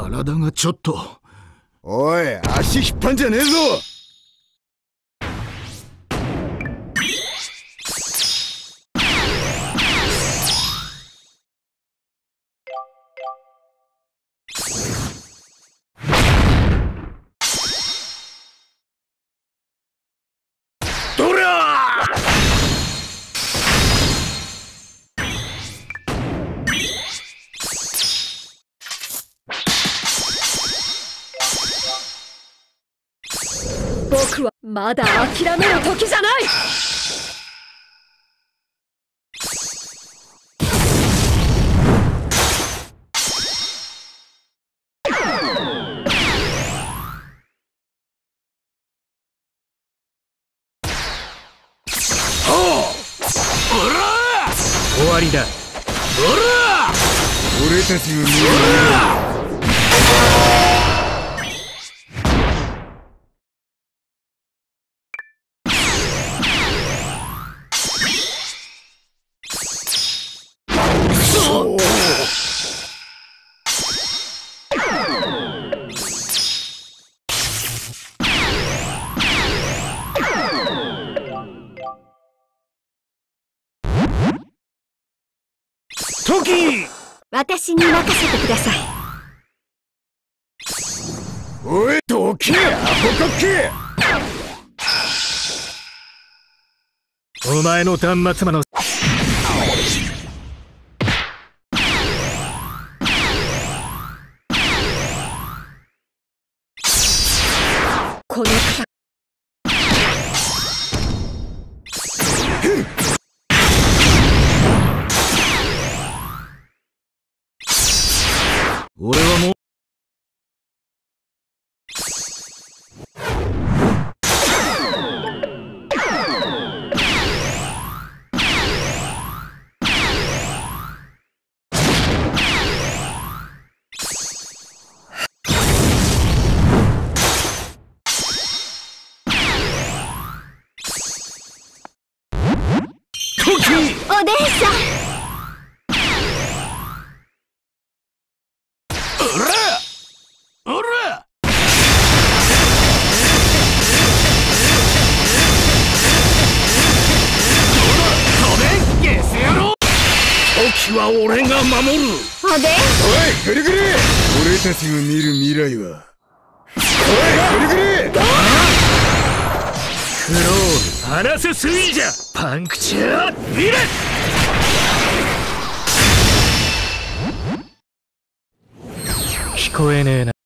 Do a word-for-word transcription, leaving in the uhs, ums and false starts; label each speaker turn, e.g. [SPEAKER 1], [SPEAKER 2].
[SPEAKER 1] 体がちょっと。
[SPEAKER 2] おい、足引っ張んじゃねえぞ。どりゃー！
[SPEAKER 3] 僕はまだ諦める時じゃない。
[SPEAKER 1] 終わりだ。
[SPEAKER 2] 俺たちの見時！
[SPEAKER 3] 私に任せてください。
[SPEAKER 2] おい、どけ！アホかっけ！
[SPEAKER 1] お前の断末魔の
[SPEAKER 3] この方
[SPEAKER 1] 俺はもう
[SPEAKER 3] お姉さん。
[SPEAKER 1] おらおら時は俺が守る。
[SPEAKER 3] おで
[SPEAKER 2] おい、ぐるぐる！俺たちが見る未来は。おい、ぐるぐる！
[SPEAKER 1] クロール、アナススイージャー、パンクチャー、ミレッ！聞こえねえな。